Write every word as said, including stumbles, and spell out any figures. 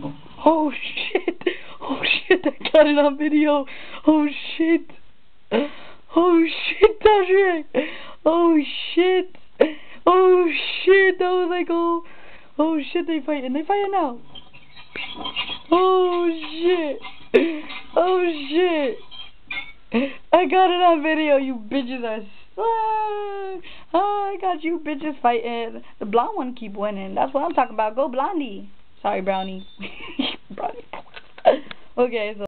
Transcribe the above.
Oh shit! Oh shit! I got it on video. Oh shit! Oh shit, Tasha! Oh shit! Oh shit! That was like oh oh shit! They fighting! They fighting now! Oh shit! Oh shit! I got it on video. You bitches are. Ah, oh, I got you bitches fighting. The blonde one keep winning. That's what I'm talking about. Go blondie. Sorry, brownie. Brownie. Okay, so.